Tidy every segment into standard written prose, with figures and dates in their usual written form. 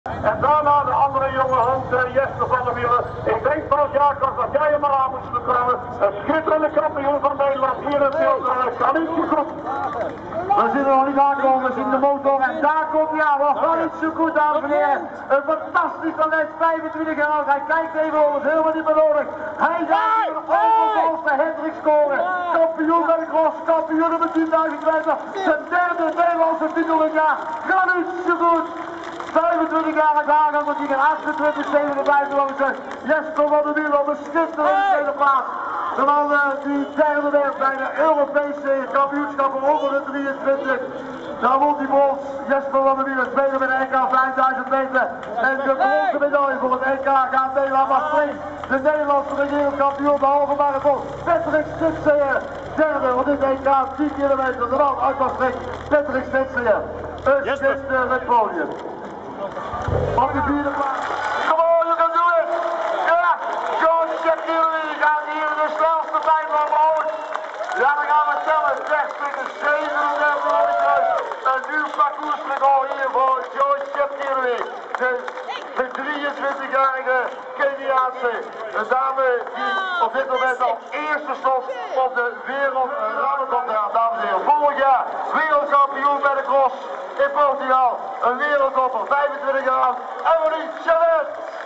En daarna de andere jonge hond, Jesper van der Wielen. Ik denk Bas Jacobs dat jij hem maar aan moet bekomen. Een schitterende kampioen van Nederland hier in de Kanutjegroep. We zien er nog niet aankomen, we zien de motor en daar komt hij aan. Wat gaat niet zo goed, dames en heren. Een fantastisch talent, 25 jaar oud. Hij kijkt even om, het is helemaal niet meer nodig. Hij gaat hier op de Hendrik scoren. Kampioen bij de cross, kampioen nummer 10.000 zijn derde Nederlandse titel in het jaar. Gaat niet zo goed. 25 jaar aangang, want die gaan 28, 57 lopen. Jesper van der Wielen op een schitterende tweede plaats. De man die derde werd bij de Europese kampioenschappen onder de 23. Daar won die brons. Jesper van der Wielen tweede bij de EK 5000 meter. En de bronzen medaille voor het EK gaat Nederland Maastricht. De Nederlandse wereldkampioen de halve marathon. Patrick Stitseyer. Derde voor dit EK 10 kilometer. De man uit Maastricht. Patrick Stitseyer. Een schitterend podium. Op de vierde plaats. Come on, you can do it! Ja, George Shapiro gaat hier de snelste tijd van omhoog. Ja, dan gaan we tellen. 30, 37 een nieuw parcoursrecord hier voor George Shapiro. De 23-jarige Keniaanse dame die op dit moment als eerste stond op de wereldmarathon. Dames en heren, vorig jaar wereldkampioen bij de cross in Portugal. Een wereldtopper, 25 jaar oud, Emily Chebet.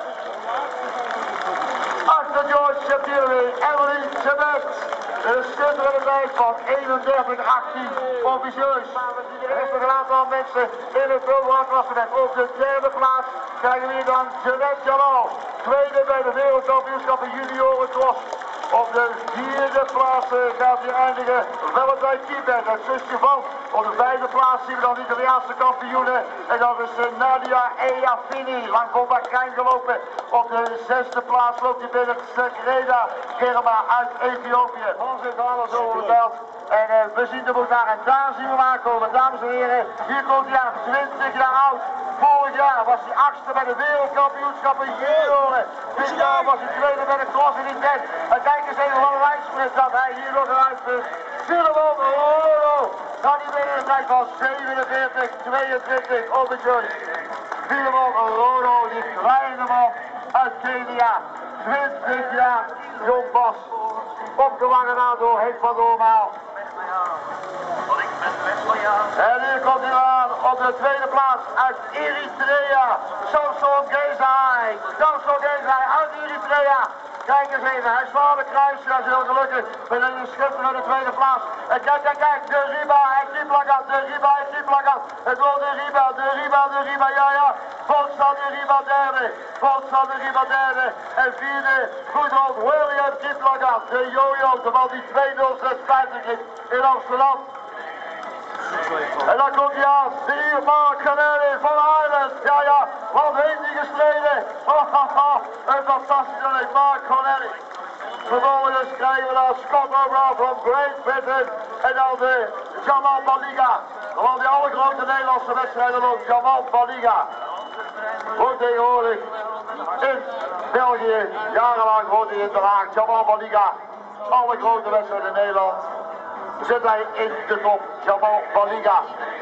Achter George Shapiro, Emily Chebet. Een schitterende tijd van 31-18, ambitieus. Er is nog een aantal mensen in het programma-klassement. Op de derde plaats krijgen we hier dan Jeanette Jalal. Tweede bij de wereldkampioenschappen junioren cross. Op de vierde plaats gaat hij eindigen Valentijn Kieberg, het zusje van. Op de vijfde plaats zien we dan de Italiaanse kampioenen. En dat is Nadia Eafini, lang voor Bahrein gelopen. Op de zesde plaats loopt hij binnen Segreda Germa uit Ethiopië. Hans heeft alles over het veld. En we zien hem ook daar. En daar zien we hem aankomen. Dames en heren, hier komt hij aan, 20 jaar oud. Vorig jaar was hij achtste bij de wereldkampioenschappen junioren. Dit jaar was hij tweede bij de cross in die tent. En kijk eens even van de lijnsprint dat hij hier nog een uitpunt. Filemon Oro gaat hij binnen een tijd van 47-22 op de joint. Filemon Oro, die kleine man uit Kenia. 20 jaar jong Bas. Opgewangen aan door Henk van Doormaal. En hier komt hij aan op de tweede plaats uit Eritrea. Samson Gezai. Samson Gezai uit Eritrea. Kijk eens even, hij slaat de kruis, dat is heel gelukkig. Met een schitterende tweede plaats. En kijk, de Riba, hij Kiplagat, de Riba, hij Kiplagat. Het wordt de Riba, ja. Volksstad de Riba derde, Volksstad de Riba derde. En vierde, goed op William Kiplagat, de Jojo, de man die 2.06.50 is in Amsterdam. En dan komt hij aan, de hier Mark Canelli van Ireland. Ja, wat heeft hij gestreden? Een fantastische leuk, Mark Canelli. Vervolgens krijgen we dan Scott O'Brien van Great Britain. En dan de Jamal Baliga. Want die alle grote Nederlandse wedstrijden loopt Jamal Baliga. Wordt tegenwoordig in België, jarenlang wordt hij in Den Haag. Jamal Baliga. Alle grote wedstrijden in Nederland zit hij in de top. Jamal Baliga.